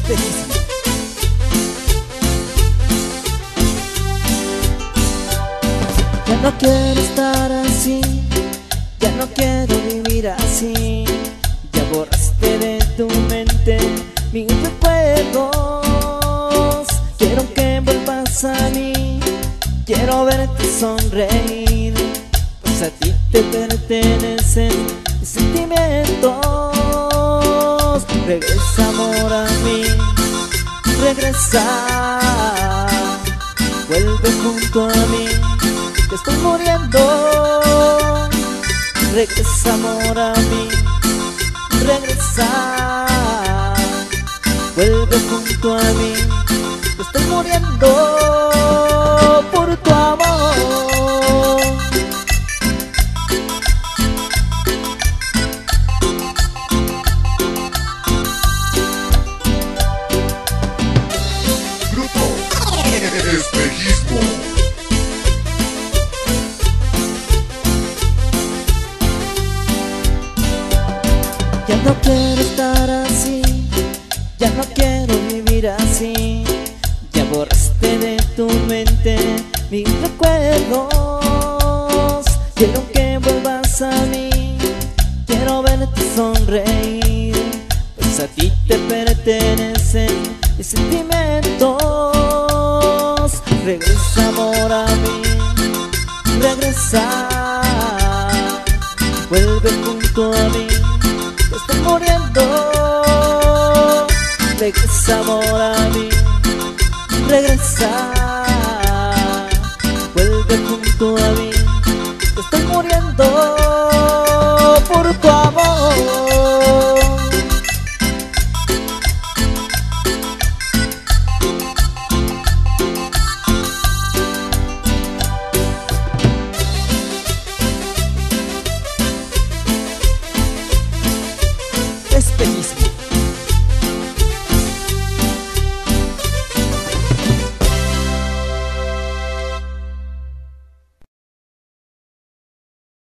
espejismo. Ya no quiero estar así, ya no quiero vivir así. Ya borraste de tu mente mis recuerdos. Quiero que vuelvas a mí, quiero verte sonreír, pues a ti te pertenecen mis sentimientos. Regresa, amor, a mí, regresa, vuelve junto a mí, que estoy muriendo. Regresa, amor, a mí, regresa, vuelve junto a mí, que estoy muriendo por tu amor. Grupo Espejismo. Ya no quiero estar así, ya no quiero vivir así. Ya borraste de tu mente mis recuerdos. Quiero que vuelvas a mí, quiero verte sonreír, pues a ti te pertenecen mis sentimientos. Regresa, amor, a mí, regresa, vuelve junto a mí, que estoy muriendo. Regresa, amor, a mí, regresa, vuelve junto a mí, que estoy muriendo por tu amor.